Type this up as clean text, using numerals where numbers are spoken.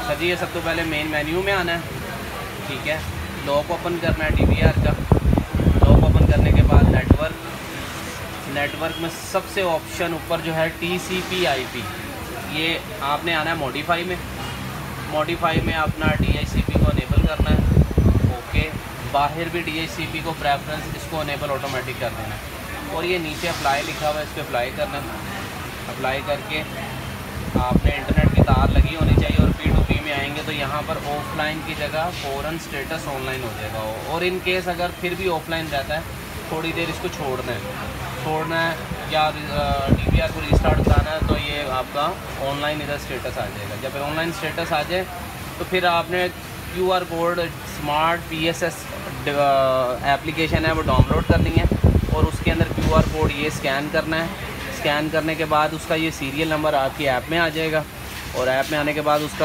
अच्छा जी, ये सब तो पहले मेन मेन्यू में आना है। ठीक है, लॉक ओपन करना है DVR का। लॉक ओपन करने के बाद नेटवर्क में सबसे ऑप्शन ऊपर जो है TCP/IP, ये आपने आना है मॉडिफाई में। मॉडिफाई में अपना DHCP को अनेबल करना है। ओके, बाहर भी DHCP को प्रेफरेंस इसको अनेबल ऑटोमेटिक कर देना है। और ये नीचे अप्लाई लिखा हुआ है, इस पर अप्लाई करना है। अप्लाई करके आपने इंटरनेट की तार लगी होनी चाहिए और P2P में आएंगे तो यहाँ पर ऑफलाइन की जगह फ़ौरन स्टेटस ऑनलाइन हो जाएगा। और इन केस अगर फिर भी ऑफलाइन रहता है, थोड़ी देर इसको छोड़ना है या DVR को रिस्टार्ट कराना है, तो ये आपका ऑनलाइन इधर स्टेटस आ जाएगा। जब ऑनलाइन स्टेटस आ जाए तो फिर आपने QR code smart PSS application है वो डाउनलोड करनी है और उसके अंदर QR कोड ये स्कैन करना है। स्कैन करने के बाद उसका ये सीरियल नंबर आपकी ऐप में आ जाएगा और ऐप में आने के बाद उसका